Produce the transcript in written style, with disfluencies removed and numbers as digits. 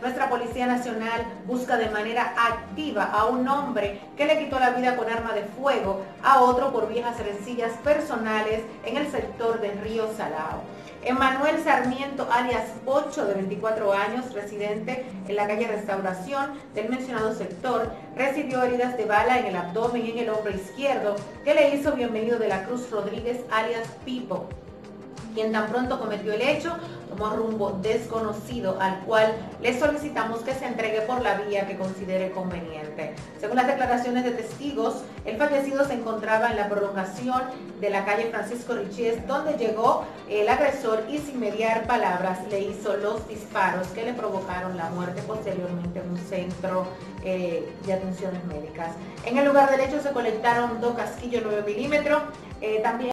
Nuestra Policía Nacional busca de manera activa a un hombre que le quitó la vida con arma de fuego a otro por viejas rencillas personales en el sector de Río Salao. Emmanuel Sarmiento, alias Pocho, de 24 años, residente en la calle Restauración del mencionado sector, recibió heridas de bala en el abdomen y en el hombro izquierdo que le hizo Bienvenido de la Cruz Rodríguez, alias Pipo, quien tan pronto cometió el hecho tomó rumbo desconocido, al cual le solicitamos que se entregue por la vía que considere conveniente. Según las declaraciones de testigos, el fallecido se encontraba en la prolongación de la calle Francisco Richies, donde llegó el agresor y sin mediar palabras le hizo los disparos que le provocaron la muerte posteriormente en un centro de atenciones médicas. En el lugar del hecho se colectaron 2 casquillos 9 milímetros, también